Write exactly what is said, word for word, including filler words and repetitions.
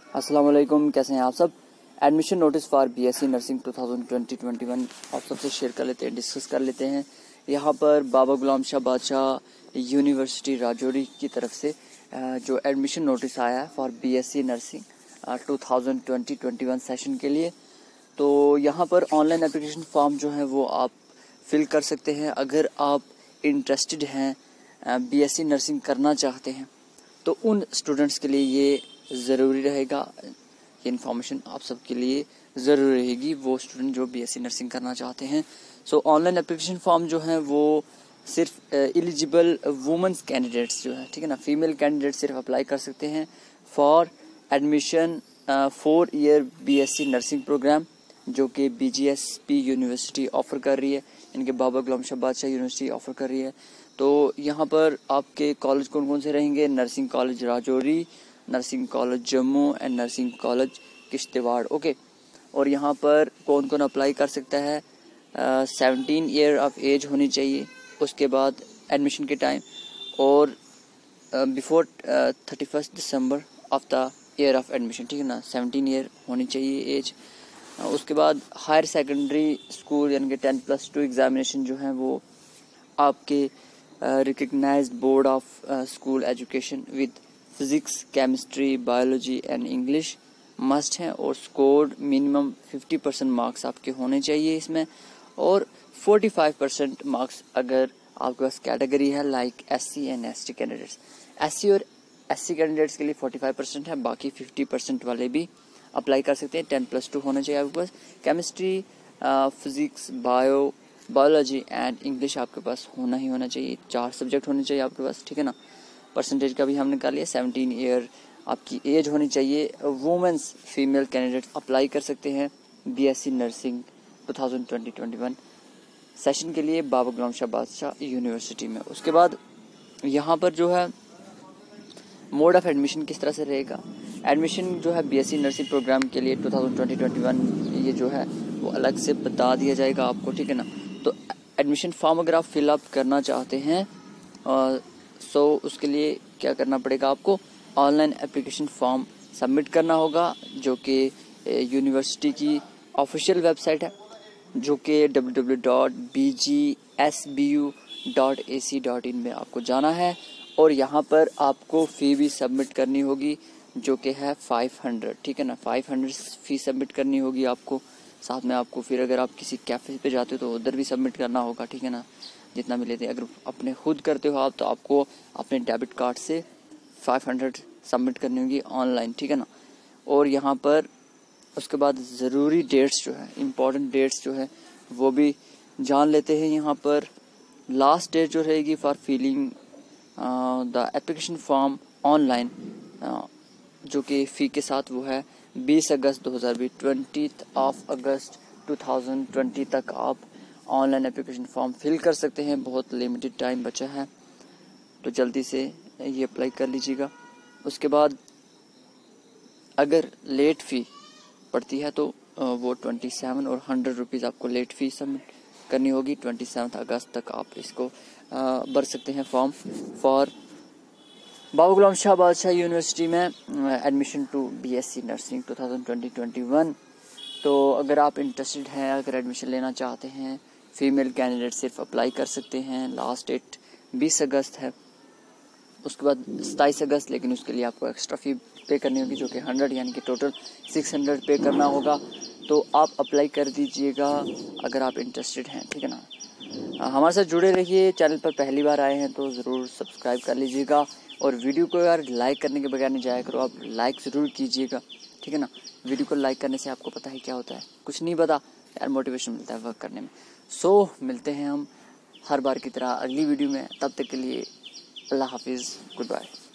अस्सलाम वालेकुम, कैसे हैं आप सब। Admission notice for BSc nursing two thousand twenty twenty one आप सबसे शेयर कर लेते हैं, डिस्कस कर लेते हैं। यहाँ पर बाबा गुलाम शाह बादशाह यूनिवर्सिटी राजौरी की तरफ से जो एडमिशन नोटिस आया है for BSc nursing two thousand twenty twenty one session के लिए, तो यहाँ पर ऑनलाइन एप्लीकेशन फॉर्म जो है वो आप फिल कर सकते हैं। अगर आप इंटरेस्टेड हैं, बीएससी नर्सिंग करना चाहते हैं, तो उन स्टूडेंट्स के लिए ये ज़रूरी रहेगा। ये इन्फॉर्मेशन आप सबके लिए ज़रूरी रहेगी, वो स्टूडेंट जो बीएससी नर्सिंग करना चाहते हैं। सो ऑनलाइन एप्लीकेशन फॉर्म जो है वो सिर्फ एलिजिबल वुमेंस कैंडिडेट्स जो है, ठीक है ना, फीमेल कैंडिडेट सिर्फ अप्लाई कर सकते हैं for admission four year BSc nursing programme, जो कि बीजीएसपी यूनिवर्सिटी ऑफ़र कर रही है, इनके बाबा गुलाम शाह बादशाह यूनिवर्सिटी ऑफ़र कर रही है। तो यहाँ पर आपके कॉलेज कौन कौन से रहेंगे? Nursing college Rajouri, nursing college Jammu and nursing college Kishtwar. Okay, और यहाँ पर कौन कौन अप्लाई कर सकता है? सेवनटीन ईयर ऑफ एज होनी चाहिए उसके बाद एडमिशन के टाइम, और before thirty first December of the year of admission, ठीक है ना, सेवनटीन ईयर होनी चाहिए एज। uh, उसके बाद हायर सेकेंडरी स्कूल यानी कि टेन प्लस टू एग्जामिनेशन जो है वो आपके recognised board of school education with physics, chemistry, biology and English must हैं, और scored minimum fifty percent marks आपके होने चाहिए इसमें, और फोर्टी फाइव परसेंट मार्क्स अगर आपके पास कैटेगरी है like SC and ST candidates. SC और एससी कैंडिडेट्स के लिए फोर्टी फाइव परसेंट है, बाकी फिफ्टी परसेंट वाले भी अप्लाई कर सकते हैं। टेन प्लस टू होना चाहिए आपके पास, chemistry, physics, bio biology and English आपके पास होना ही होना चाहिए, चार सब्जेक्ट होने चाहिए आपके पास, ठीक है ना। परसेंटेज का भी हमने निकाल लिया, सेवनटीन ईयर आपकी एज होनी चाहिए। वुमेंस फीमेल कैंडिडेट अप्लाई कर सकते हैं BSc nursing two thousand twenty twenty one session के लिए बाबा गुलाम शाह बादशाह यूनिवर्सिटी में। उसके बाद यहाँ पर जो है मोड ऑफ एडमिशन किस तरह से रहेगा। एडमिशन जो है बीएससी नर्सिंग प्रोग्राम के लिए two thousand twenty twenty one ये जो है वो अलग से बता दिया जाएगा आपको, ठीक है ना। तो एडमिशन फॉर्म अगर आप फिलअप करना चाहते हैं और सो उसके लिए क्या करना पड़ेगा आपको? ऑनलाइन एप्लीकेशन फॉर्म सबमिट करना होगा, जो कि यूनिवर्सिटी की ऑफिशियल वेबसाइट है, जो कि W W W dot B G S B U dot A C dot in में आपको जाना है, और यहाँ पर आपको फ़ी भी सबमिट करनी होगी, जो कि है फाइव हंड्रेड, ठीक है ना। फाइव हंड्रेड फ़ी सबमिट करनी होगी आपको। साथ में आपको फिर अगर आप किसी कैफ़े पे जाते हो तो उधर भी सबमिट करना होगा, ठीक है ना, जितना भी लेते हैं। अगर अपने खुद करते हो आप तो आपको अपने डेबिट कार्ड से फाइव हंड्रेड सबमिट करनी होगी ऑनलाइन, ठीक है ना। और यहाँ पर उसके बाद ज़रूरी डेट्स जो है, इम्पॉर्टेंट डेट्स जो है वो भी जान लेते हैं। यहाँ पर लास्ट डेट जो रहेगी for filling the application form online, जो कि फ़ी के साथ वो है बीस अगस्त दो हज़ार बीस, twenty of August two thousand twenty तक आप ऑनलाइन एप्लीकेशन फॉर्म फिल कर सकते हैं। बहुत लिमिटेड टाइम बचा है, तो जल्दी से ये अप्लाई कर लीजिएगा। उसके बाद अगर लेट फ़ी पड़ती है तो वो ट्वेंटी सेवन और हंड्रेड रुपीज़ आपको लेट फ़ी सबमिट करनी होगी। ट्वेंटी सेवन अगस्त तक आप इसको भर सकते हैं form for Baba Ghulam Shah Badshah university में admission to BSc nursing two thousand twenty twenty one. तो अगर आप इंटरेस्टेड हैं, अगर एडमिशन लेना चाहते हैं, फीमेल कैंडिडेट सिर्फ अप्लाई कर सकते हैं। लास्ट डेट बीस अगस्त है, उसके बाद सताईस अगस्त, लेकिन उसके लिए आपको एक्स्ट्रा फ़ी पे करनी होगी, जो कि हंड्रेड यानी कि टोटल सिक्स हंड्रेड पे करना होगा। तो आप अप्लाई कर दीजिएगा अगर आप इंटरेस्टेड हैं, ठीक है ना। हमारे साथ जुड़े रहिए। चैनल पर पहली बार आए हैं तो ज़रूर सब्सक्राइब कर लीजिएगा, और वीडियो को यार लाइक करने के बगैर नहीं जाया करो, आप लाइक ज़रूर कीजिएगा, ठीक है ना। वीडियो को लाइक करने से आपको पता है क्या होता है, कुछ नहीं पता यार, मोटिवेशन मिलता है वर्क करने में। सो मिलते हैं हम हर बार की तरह अगली वीडियो में, तब तक के लिए अल्लाह हाफिज़, गुड बाय।